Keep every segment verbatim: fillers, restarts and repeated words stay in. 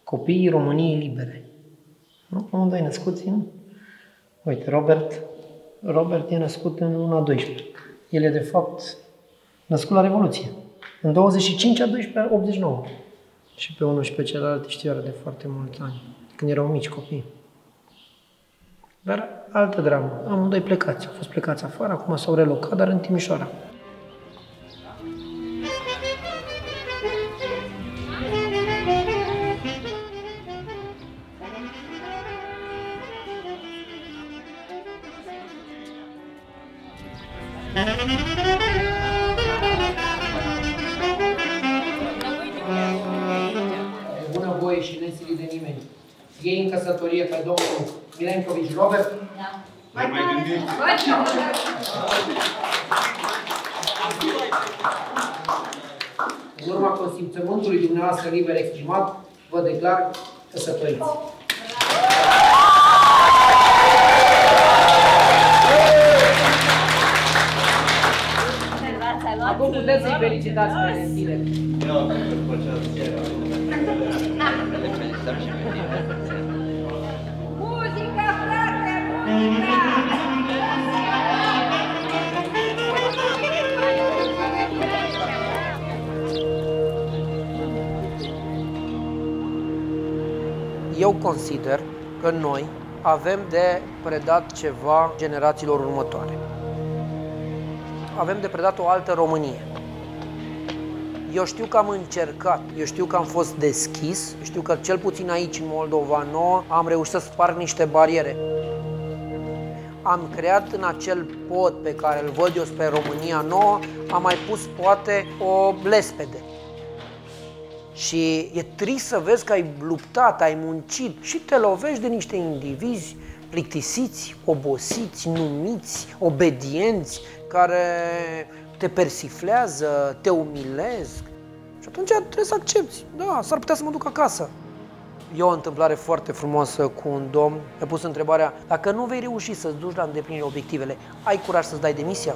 Copiii României libere. Nu? Amândoi născuți în... Uite, Robert, Robert e născut în luna a douăsprezecea. El e, de fapt, născut la Revoluție. În douăzeci și cinci a doisprezecea optzeci și nouă. Și pe unul și pe celălalt știu de foarte mulți ani. Când erau mici copii. Dar altă dramă. Amândoi plecați. Au fost plecați afară, acum s-au relocat, dar în Timișoara. Bună voie și nesilit de nimeni. Ei în căsătorie pe domnul Milenkovici Robert? Da. Mai mai gândești? În urma consimțământului dumneavoastră liber exprimat, vă declar căsătoriți. Acum puteți să-i felicitați pe Nestile. Muzica, frate, muzica! Eu consider că noi avem de predat ceva generațiilor următoare. Avem de predat o altă Românie. Eu știu că am încercat, eu știu că am fost deschis, eu știu că cel puțin aici, în Moldova Nouă, am reușit să sparg niște bariere. Am creat în acel pod pe care îl văd eu spre România Nouă, am mai pus poate o lespede. Și e trist să vezi că ai luptat, ai muncit și te lovești de niște indivizi plictisiți, obosiți, numiți, obedienți, care te persiflează, te umilesc. Și atunci trebuie să accepti. Da, s-ar putea să mă duc acasă. E o întâmplare foarte frumoasă cu un domn. Mi-a pus întrebarea, dacă nu vei reuși să-ți duci la îndeplinire obiectivele, ai curaj să-ți dai demisia?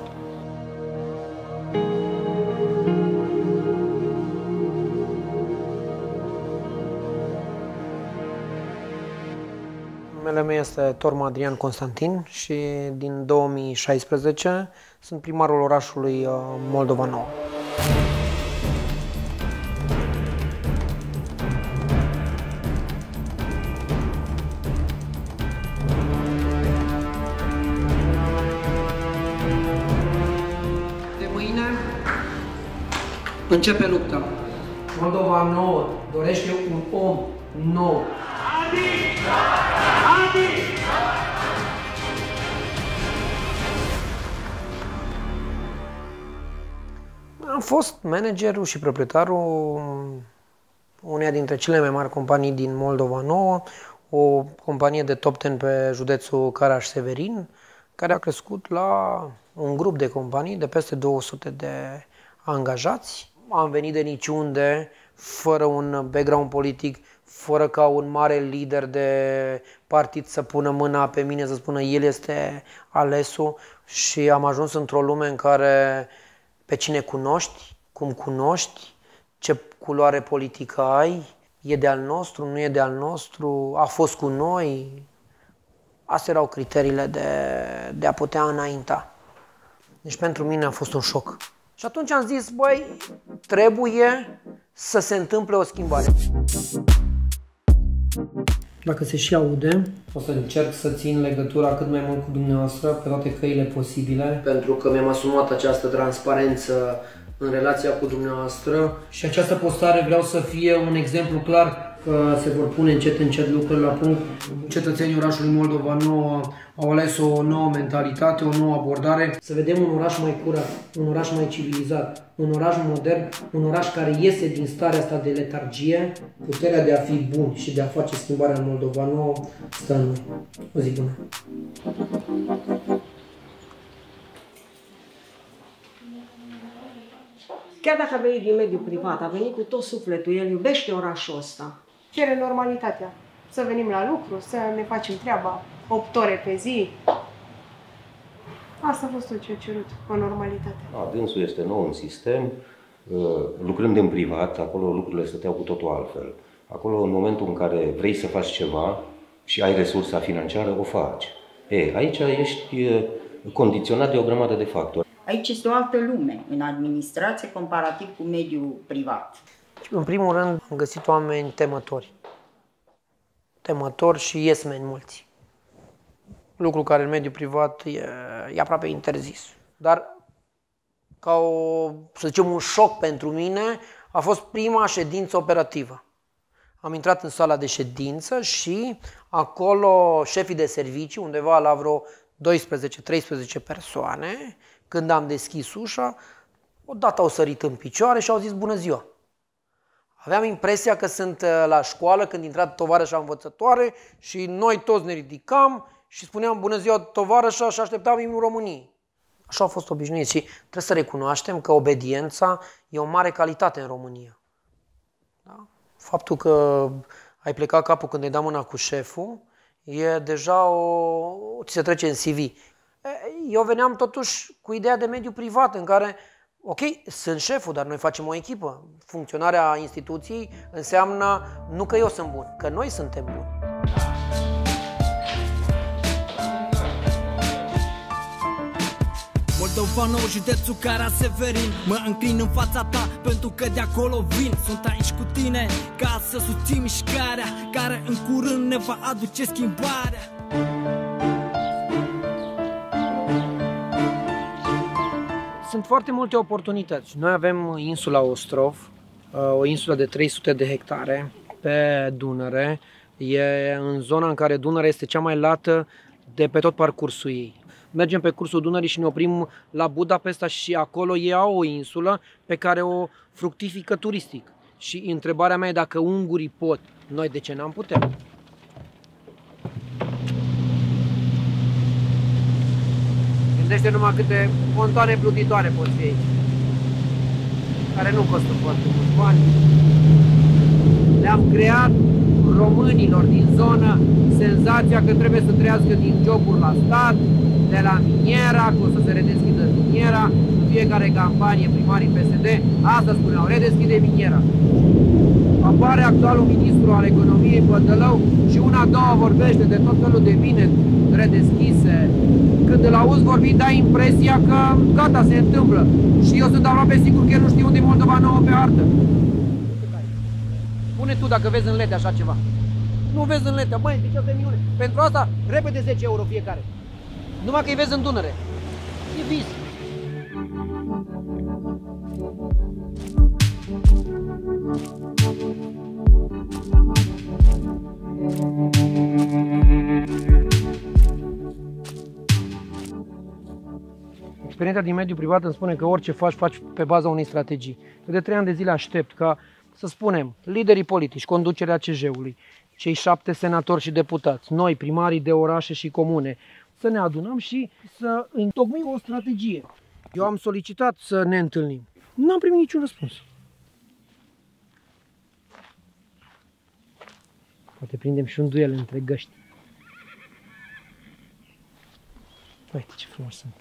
Numele meu este Torma Adrian Constantin și din două mii șaisprezece sunt primarul orașului Moldova Nouă. De mâine începe lupta. Moldova Nouă dorește un om nou. Am fost managerul și proprietarul uneia dintre cele mai mari companii din Moldova Nouă, o companie de top zece pe județul Caraș-Severin, care a crescut la un grup de companii de peste două sute de angajați. Am venit de niciunde, fără un background politic, fără ca un mare lider de partid să pună mâna pe mine, să spună el este alesul, și am ajuns într-o lume în care pe cine cunoști, cum cunoști, ce culoare politică ai, e de al nostru, nu e de al nostru, a fost cu noi. Astea erau criteriile de, de a putea înainta. Deci pentru mine a fost un șoc. Și atunci am zis, băi, trebuie să se întâmple o schimbare. Dacă se și aude, o să încerc să țin legătura cât mai mult cu dumneavoastră pe toate căile posibile, pentru că mi-am asumat această transparență în relația cu dumneavoastră și această postare vreau să fie un exemplu clar că se vor pune încet încet lucrurile la punct. Cetățenii orașului Moldova Nouă au ales o nouă mentalitate, o nouă abordare. Să vedem un oraș mai curat, un oraș mai civilizat, un oraș modern, un oraș care iese din starea asta de letargie. Puterea de a fi bun și de a face schimbarea în Moldova Nouă stă în noi. O zi bună! Chiar dacă a venit din mediul privat, a venit cu tot sufletul, el iubește orașul ăsta. Cere normalitatea. Să venim la lucru, să ne facem treaba opt ore pe zi. Asta a fost tot ce a cerut, o normalitate. A, dânsul este nou în sistem, lucrând în privat, acolo lucrurile stăteau cu totul altfel. Acolo, în momentul în care vrei să faci ceva și ai resursa financiară, o faci. E, aici ești condiționat de o grămadă de factori. Aici este o altă lume în administrație comparativ cu mediul privat. În primul rând am găsit oameni temători. Temători și yes-meni mulți. Lucru care în mediul privat e, e aproape interzis. Dar ca o, să zicem, un șoc pentru mine a fost prima ședință operativă. Am intrat în sala de ședință și acolo șefii de servicii, undeva la vreo doisprezece treisprezece persoane, când am deschis ușa, odată au sărit în picioare și au zis bună ziua. Aveam impresia că sunt la școală când intra tovarășa învățătoare și noi toți ne ridicam și spuneam bună ziua tovarășa și așteptam imnul României. Așa au fost obișnuiți și trebuie să recunoaștem că obediența e o mare calitate în România. Da? Faptul că ai plecat capul când ai dat mâna cu șeful e deja o... ți se trece în C V. Eu veneam totuși cu ideea de mediu privat în care, ok, sunt șeful, dar noi facem o echipă. Funcționarea instituției înseamnă nu că eu sunt bun, că noi suntem buni. Moldovanul, județul Cara-Severin, mă înclin în fața ta pentru că de acolo vin. Sunt aici cu tine ca să susțin mișcarea care în curând ne va aduce schimbarea. Sunt foarte multe oportunități. Noi avem insula Ostrov, o insulă de trei sute de hectare pe Dunăre. E în zona în care Dunărea este cea mai lată de pe tot parcursul ei. Mergem pe cursul Dunării și ne oprim la Budapesta și acolo ei au o insulă pe care o fructifică turistic. Și întrebarea mea e dacă ungurii pot, noi de ce n-am putea? Gândește numai câte pontoane plutitoare pot fi aici, care nu costă foarte mulți bani. Le-am creat românilor din zonă senzația că trebuie să trăiască din joburi la stat, de la miniera, că o să se redeschidă miniera. În fiecare campanie primarii P S D asta spuneau, redeschide miniera. Apare actualul ministru al economiei Bătălău și una, două vorbește de tot felul de bine redeschise. Când îl auzi vorbi, dai impresia că gata, se întâmplă. Și eu sunt aproape sigur că el nu știu unde e Moldova nouă pe hartă. Spune tu dacă vezi în lete așa ceva. Nu vezi în lete, băi, zice de minune. Pentru asta, repede zece euro fiecare. Numai că îi vezi în Dunăre. E vis. Experiența din mediul privat îmi spune că orice faci, faci pe baza unei strategii. Eu de trei ani de zile aștept ca, să spunem, liderii politici, conducerea C J-ului, cei șapte senatori și deputați, noi, primarii de orașe și comune, să ne adunăm și să întocmim o strategie. Eu am solicitat să ne întâlnim. Nu am primit niciun răspuns. Poate prindem și un duel între găști. Uite ce frumos sunt.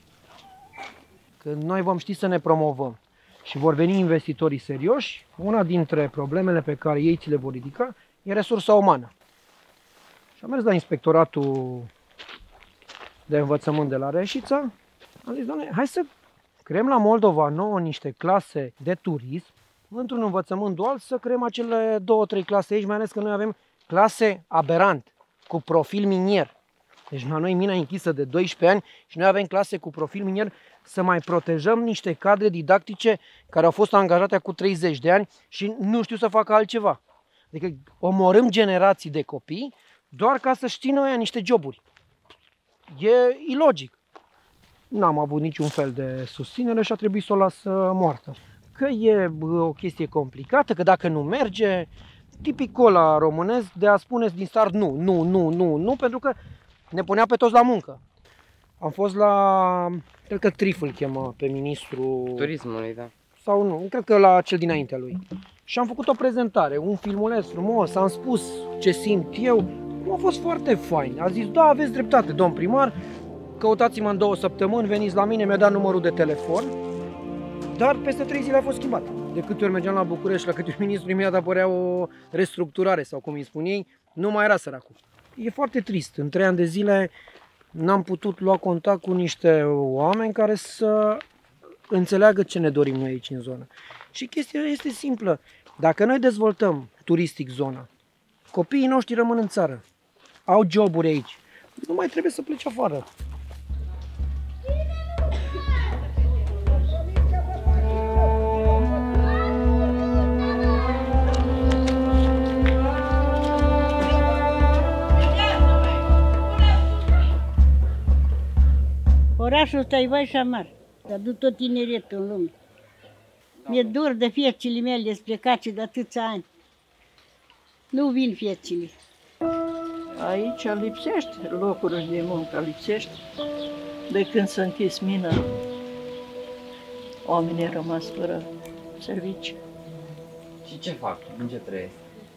Când noi vom ști să ne promovăm și vor veni investitorii serioși, una dintre problemele pe care ei ți le vor ridica e resursa umană. Și am mers la inspectoratul de învățământ de la Reșița. Am zis, doamne, hai să creăm la Moldova nouă niște clase de turism, într-un învățământ dual să creăm acele două, trei clase aici, mai ales că noi avem clase aberant, cu profil minier. Deci la noi mina e închisă de doisprezece ani și noi avem clase cu profil minier să mai protejăm niște cadre didactice care au fost angajate acum treizeci de ani și nu știu să facă altceva. Adică omorâm generații de copii doar ca să știe noi niște joburi. E ilogic. N-am avut niciun fel de susținere și a trebuit să o las moartă. Că e o chestie complicată, că dacă nu merge, tipicul ăla românesc de a spune din start nu, nu, nu, nu, nu, pentru că ne punea pe toți la muncă. Am fost la, cred că Trif îl chema pe ministrul turismului, da. Sau nu, cred că la cel dinaintea lui. Și am făcut o prezentare, un filmuleț frumos, am spus ce simt eu. A fost foarte fain. A zis, da, aveți dreptate, domn primar, căutați-mă în două săptămâni, veniți la mine, mi-a dat numărul de telefon, dar peste trei zile a fost schimbat. De câte ori mergeam la București, la câte ori ministru, imediat apărea o restructurare sau cum îi spun ei, nu mai era săracul. E foarte trist. În trei ani de zile n-am putut lua contact cu niște oameni care să înțeleagă ce ne dorim noi aici în zonă. Și chestia este simplă. Dacă noi dezvoltăm turistic zona, copiii noștri rămân în țară, au joburi aici, nu mai trebuie să plece afară. Orașul ăsta e vai și amar, dar du tot tineretul în lume. Mi-e dor de fiețile mele splecate de atâția ani. Nu vin fiețile. Aici lipsește locuri de muncă, lipsește. De când s-a închis mina, oamenii au rămas fără servicii. Și ce fac? În ce trăiesc?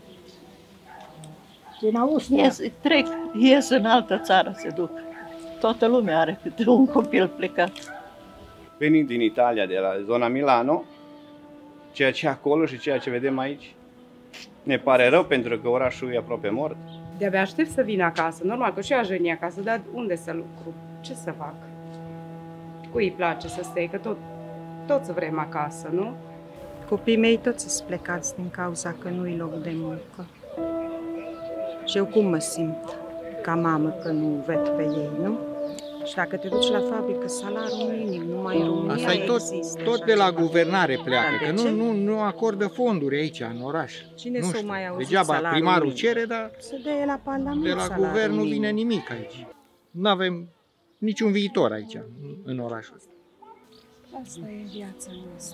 Din Austria. Ies, trec, ies în altă țară, se duc. Toată lumea are câte un copil plecat. Venind din Italia, de la zona Milano, ceea ce acolo și ceea ce vedem aici, ne pare rău pentru că orașul e aproape mort. De-abia aștept să vin acasă. Normal că și eu aș veni acasă, dar unde să lucru? Ce să fac? Cui îi place să stea? Că tot, toți vrem acasă, nu? Copiii mei toți sunt plecați din cauza că nu-i loc de muncă. Și eu cum mă simt ca mamă că nu ved pe ei, nu? Și dacă te duci la fabrică, salariul minim, numai în România Asta e tot, există tot de la ceva. guvernare pleacă, Da, că de nu, ce? nu, nu acordă fonduri aici, în oraș. Cine nu s-o știu, mai auzit degeaba salariul primarul minim? cere, dar Să dea la Parlament de la salariul guvern nu minim. vine nimic aici. Nu avem niciun viitor aici, în orașul ăsta. Asta e viața noastră.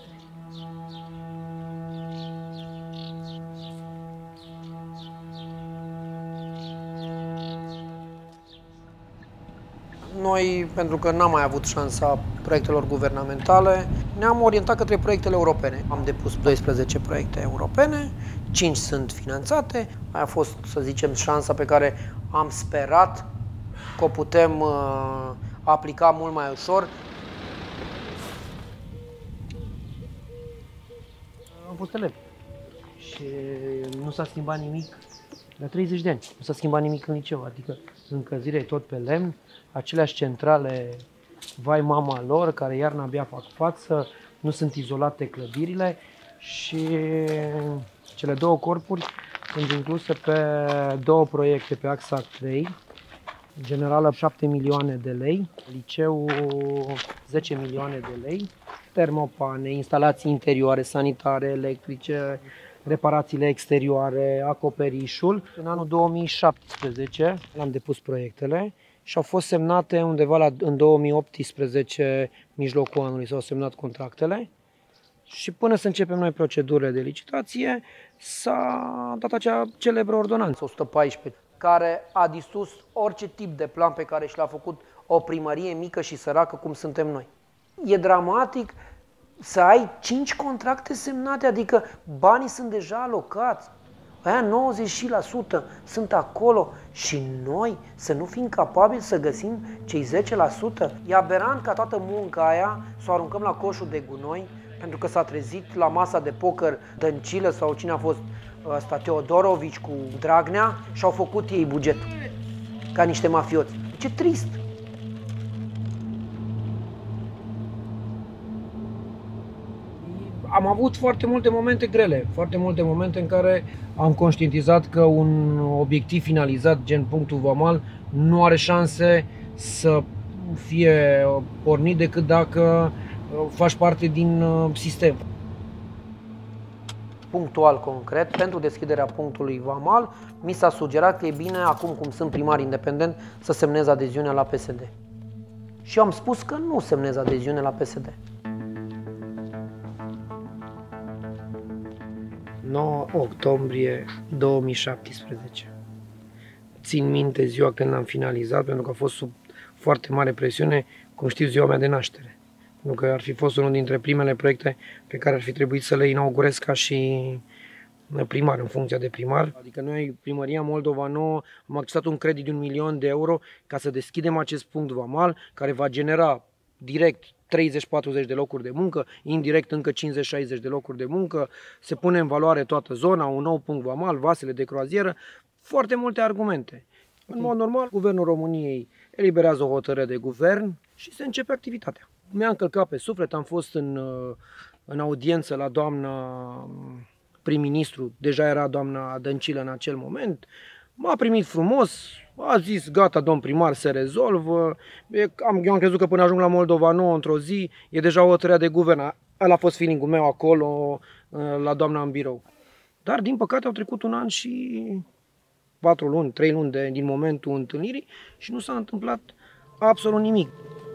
Noi, pentru că n-am mai avut șansa proiectelor guvernamentale, ne-am orientat către proiectele europene. Am depus doisprezece proiecte europene, cinci sunt finanțate. Aia a fost, să zicem, șansa pe care am sperat că o putem uh, aplica mult mai ușor. Am fost elev și nu s-a schimbat nimic de treizeci de ani. Nu s-a schimbat nimic în liceu, adică încălzirea e tot pe lemn, aceleași centrale, vai mama lor, care iarna abia fac față, nu sunt izolate clădirile și cele două corpuri sunt incluse pe două proiecte pe axa trei, generală șapte milioane de lei, liceu zece milioane de lei, termopane, instalații interioare, sanitare, electrice, reparațiile exterioare, acoperișul. În anul două mii șaptesprezece am depus proiectele și au fost semnate undeva la, în două mii optsprezece, mijlocul anului, s-au semnat contractele și până să începem noi procedurile de licitație s-a dat acea celebră ordonanță o sută paisprezece, care a distrus orice tip de plan pe care și l-a făcut o primărie mică și săracă cum suntem noi. E dramatic să ai cinci contracte semnate, adică banii sunt deja alocați. Aia nouăzeci la sută sunt acolo și noi să nu fim capabili să găsim cei zece la sută. E aberant ca toată munca aia să o aruncăm la coșul de gunoi pentru că s-a trezit la masa de poker Dăncilă sau cine a fost ăsta, Teodorovici cu Dragnea și au făcut ei bugetul ca niște mafioți. Ce trist! Am avut foarte multe momente grele, foarte multe momente în care am conștientizat că un obiectiv finalizat, gen punctul vamal, nu are șanse să fie pornit decât dacă faci parte din sistem. Punctual, concret, pentru deschiderea punctului vamal, mi s-a sugerat că e bine, acum cum sunt primar independent, să semnez adeziunea la P S D. Și eu am spus că nu semnez adeziune la P S D. nouă octombrie două mii șaptesprezece. Țin minte ziua când am finalizat, pentru că a fost sub foarte mare presiune, cum știu, ziua mea de naștere. Pentru că ar fi fost unul dintre primele proiecte pe care ar fi trebuit să le inaugurez ca și primar, în funcția de primar. Adică noi, Primăria Moldova Nouă, am accesat un credit de un milion de euro ca să deschidem acest punct vamal, care va genera direct treizeci patruzeci de locuri de muncă, indirect încă cincizeci șaizeci de locuri de muncă, se pune în valoare toată zona, un nou punct vamal, vasele de croazieră, foarte multe argumente. În mod normal, Guvernul României eliberează o hotărâre de guvern și se începe activitatea. Mi-a încălcat pe suflet, am fost în, în audiență la doamna prim-ministru, deja era doamna Dăncilă în acel moment, m-a primit frumos, a zis gata domn primar, se rezolvă, am, eu am crezut că până ajung la Moldova Nouă într-o zi e deja o hotărâre de guvern, ăla a fost feeling-ul meu acolo la doamna în birou. Dar din păcate au trecut un an și patru luni, trei luni de, din momentul întâlnirii și nu s-a întâmplat absolut nimic.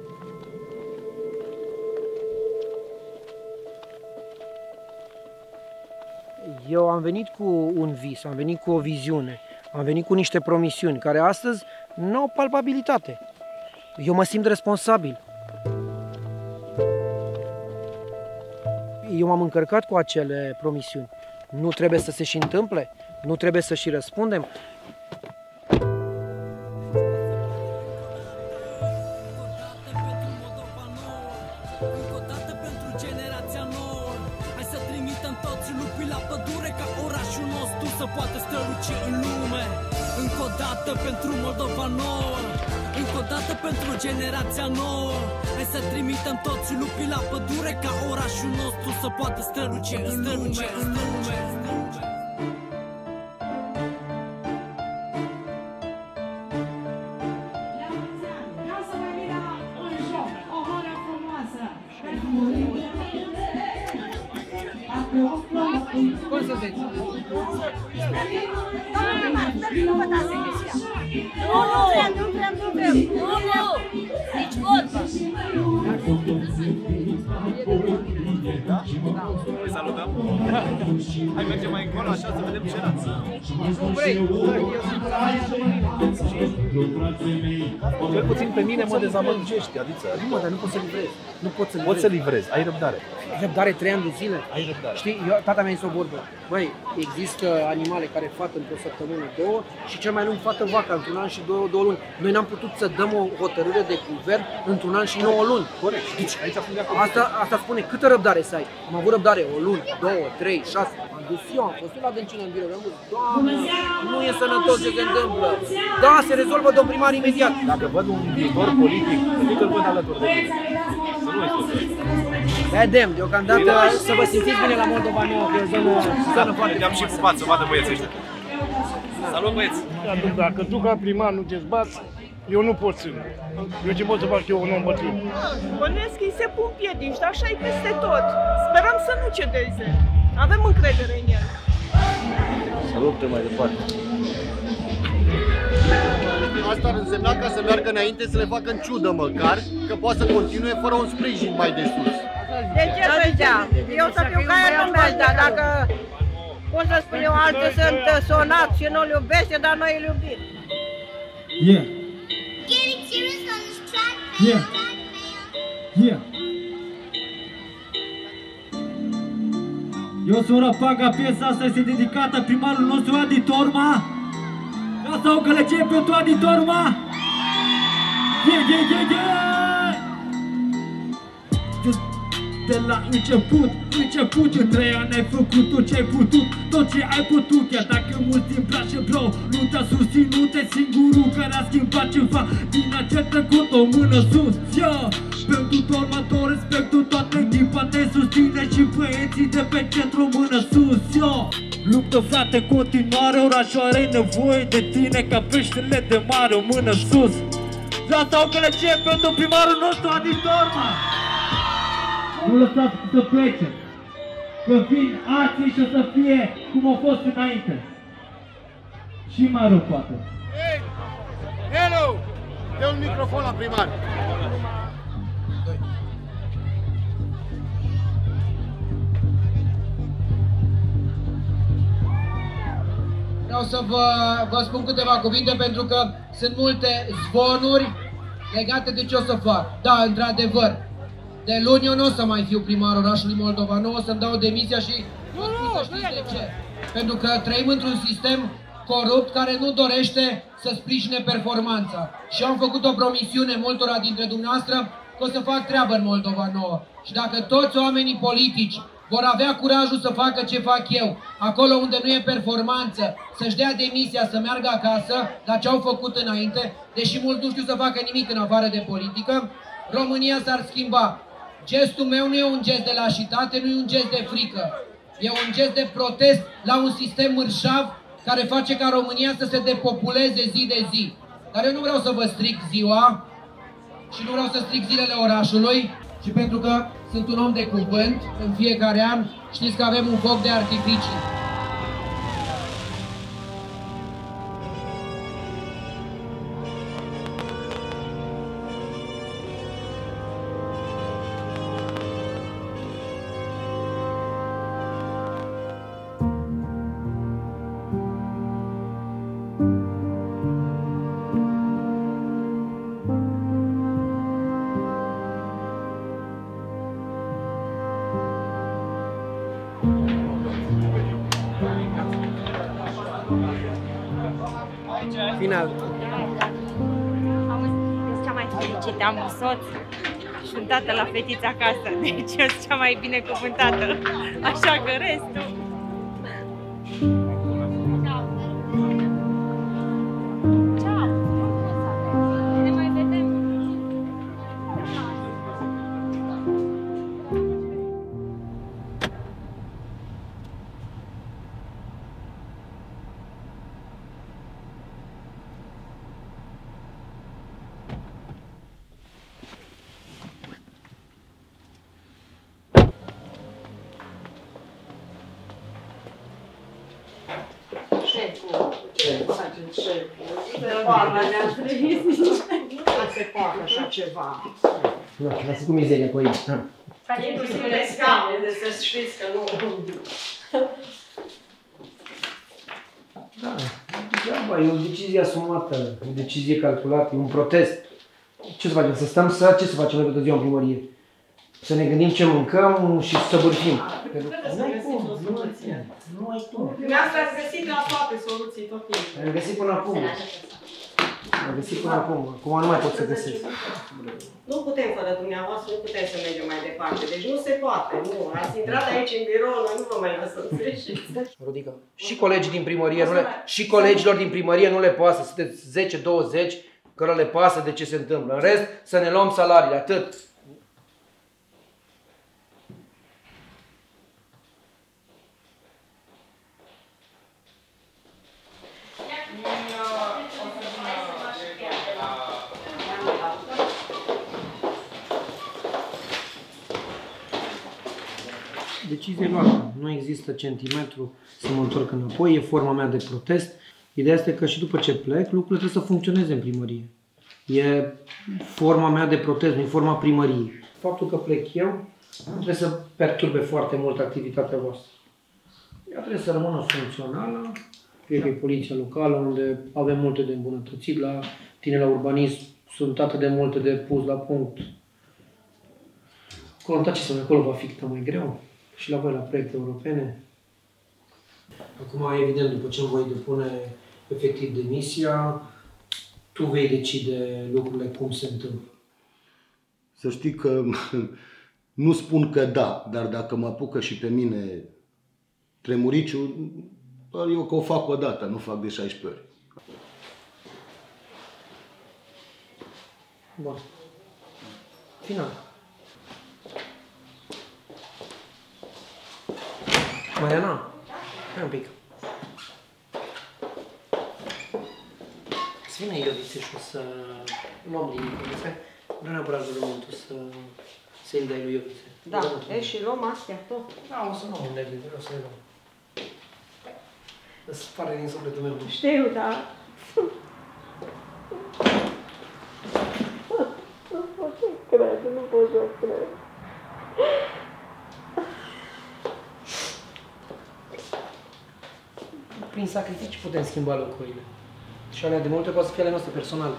Eu am venit cu un vis, am venit cu o viziune, am venit cu niște promisiuni care astăzi nu au palpabilitate. Eu mă simt responsabil. Eu m-am încărcat cu acele promisiuni. Nu trebuie să se și întâmple? Nu trebuie să și răspundem? Să poată străluci în lume. Încă o dată pentru Moldova nouă, încă o dată pentru generația nouă. Hai să trimitem toți lupii la pădure ca orașul nostru să poată străluci în lume, în lume. Cum să zici? Nu vă dați emisia. Nu, nu vrem, nu vrem, nu vrem. Nu, nu. Nici vorba. Îi salutăm? Hai mergem mai încolo așa să vedem ce rați. Nu vrei? Cel puțin pe mine mă dezamăgești, Adiță. Nu mă, dar nu poți să livrezi. Nu poți să livrezi. Poți să livrezi, ai răbdare. Răbdare trei ani de zile. Ai răbdare. Știi, eu, tata mi-a zis o vorbă. Băi, există animale care fată într-o săptămână, două și cel mai lung fată vaca într-un an și două, două luni. Noi n-am putut să dăm o hotărâre de guvern într-un an și nouă luni. Corect. Deci, aici asta, asta spune câtă răbdare să ai. Am avut răbdare o lună, două, trei, șase. Am dus eu, am fost la Dăncilă în birou. Am zis, Doamne, nu e sănătos ce se întâmplă. Da, se rezolvă domn primar imediat. Dacă văd un viitor politic, cred că îl văd alături de mine. Să nu uiți. Vedem, deocamdată să vă simțiți bine la Moldova Nouă, că e o zonă, zonă foarte Ne-am și pupat să vadă băieții ăștia. Salut băieți! Dacă tu ca primar nu te-ți bați, eu nu pot să. Eu ce pot să fac eu, un om bătrân? Bănuiesc că îi se pun piedici, dar așa e peste tot. Sperăm să nu cedeze. Avem încredere în el. Să lupte mai departe. Asta ar însemna ca să meargă înainte, să le facă în ciudă măcar, că poate să continue fără un sprijin mai de sus. De ce să-și dea? Eu să fiu ca el nu mi-aș da, dacă pot să spun eu, alții sunt sonați și nu-l iubește, dar noi îl iubim. Yeah. Yeah. Yeah. Eu sunt Răpaga, piesa asta este dedicată primarul nostru Adi Torma. Asta o călăcie pentru Adi Torma. Yeah, yeah, yeah, yeah. De la început, început, în trei ani ai făcut tot ce ai putut, tot ce ai putut, chiar dacă mulți îmi place, bro, nu te-a susținut, e singurul care a schimbat ceva din acel trecut, o mână sus, yeah. Pentru Torma, tot respectul, toată echipa te susține și băieții de pe centru, o mână sus, yeah. Luptă, frate, în continuare, orașul are nevoie de tine ca peștele de mare, o mână sus. De asta o călăcie pentru primarul nostru, Adi Torma. Nu lăsați să plece, că vin alții și o să fie cum au fost înainte. Și mai rău poate. Hei! Hello! Dă un microfon la primar. Vreau să vă, vă spun câteva cuvinte pentru că sunt multe zvonuri legate de ce o să fac. Da, într-adevăr. De luni eu nu o să mai fiu primar orașului Moldova Nouă, o să-mi dau demisia și vă spun să știți de ce. Pentru că trăim într-un sistem corupt care nu dorește să sprijine performanța. Și am făcut o promisiune multora dintre dumneavoastră că o să fac treabă în Moldova nouă. Și dacă toți oamenii politici vor avea curajul să facă ce fac eu, acolo unde nu e performanță, să-și dea demisia, să meargă acasă, la ce au făcut înainte, deși mulți nu știu să facă nimic în afară de politică, România s-ar schimba. Gestul meu nu e un gest de lașitate, nu e un gest de frică. E un gest de protest la un sistem mărșav care face ca România să se depopuleze zi de zi. Dar eu nu vreau să vă stric ziua și nu vreau să stric zilele orașului și pentru că sunt un om de cuvânt, în fiecare an știți că avem un foc de artificii. Final. Auzi, sunt cea mai fericită, am un soț și un tată la fetiță acasă, deci eu sunt cea mai binecuvântată, așa că restul... Ceau! Ne mai vedem! Șeful, ce face șeful? De toamnă ne-a trezit. Nu se poate așa ceva. Nu, lasă cu mizeria cu aici. Inclusiv de scaune, de să știți că nu... Da, degeaba, e o decizie asumată, o decizie calculată, e un protest. Ce să facem? Să stăm să... Ce să facem noi toată ziua în primărie? Să ne gândim ce mâncăm și să bârfim. Trebuie să găsiți o soluție. Nu ai cum. Dumneavoastră ați găsit la toate soluții tot timpul. Am găsit până acum. Am găsit până acum. Acum nu mai pot să găsesc. Nu putem fără dumneavoastră, nu putem să mergem mai departe. Deci nu se poate. Nu. Ați intrat aici în birou, noi nu vă mai lăsăm să ieșiți. Rodica, și colegii din primărie, nu le, și colegilor din primărie nu le pasă. Sunteți zece douăzeci, cărora le pasă de ce se întâmplă. În rest, să ne luăm salariile, atât. Decizie luată. Nu există centimetru să mă întorc înapoi, e forma mea de protest. Ideea este că și după ce plec, lucrurile trebuie să funcționeze în primărie. E forma mea de protest, nu e forma primăriei. Faptul că plec eu nu trebuie să perturbe foarte mult activitatea voastră. Ea trebuie să rămână funcțională, fie că e poliția locală, unde avem multe de îmbunătățit, la tine la urbanism sunt atât de multe de pus la punct. Contați-să acolo va fi cât mai greu. Și la voi, la proiecte europene. Acum, evident, după ce îmi voi depune efectiv demisia, tu vei decide lucrurile cum se întâmplă. Să știi că nu spun că da, dar dacă mă apucă și pe mine tremuriciu, eu că o fac o dată, nu fac de șaisprezece ori. Bun. Final. Mariana, hai un pic. Să vină Iovițe și o să luăm liniile. Vreau neapărat rugământul să să-i dai lui Iovițe. Da, e și luăm astea tot. Da, o să luăm un nervi, vreau să le luăm. Îți pare din sufletul meu. Știu, da. Nu pot să cred, nu pot să cred. Prin sacrificii putem schimba lucrurile. Și alea de multe poate să fie ale noastre personale.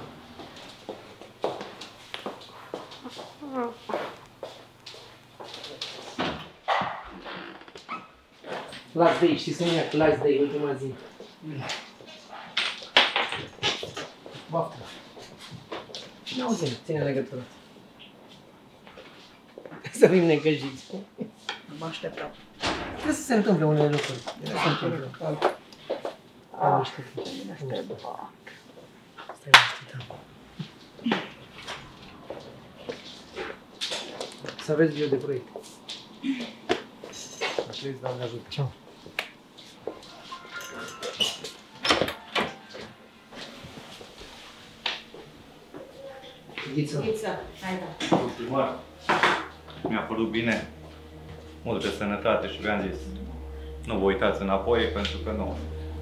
Last day, știi să-mi ia cu last day, ultima zi. Baftă. Cine auzi? Ține legătură. să fim necăjiți. Nu mă așteptam. Trebuie să se întâmple unele lucruri. Trebuie să se întâmple. Ah, mine aștept. Stai liniștit. Să aveți grijă de proiect. Așa-i, Doamne ajută. Ceau. Ghiță. Ghiță, hai da. Primar, mi-a părut bine, multă sănătate și v-am zis, nu vă uitați înapoi pentru că nu.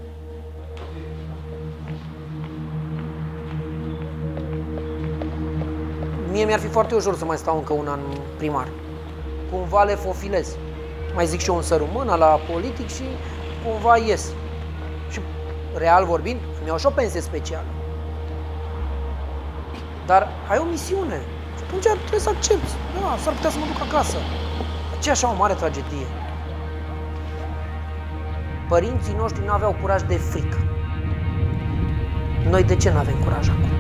Mie mi-ar fi foarte ușor să mai stau încă un an primar. Cumva le fofilez. Mai zic și eu un sărumână la politic și cumva ies. Și real vorbind, îmi iau și o pensie specială. Dar ai o misiune și atunci trebuie să accepti. Da, s-ar putea să mă duc acasă. Ce e așa o mare tragedie? Părinții noștri nu aveau curaj de frică. Noi de ce nu avem curaj acum?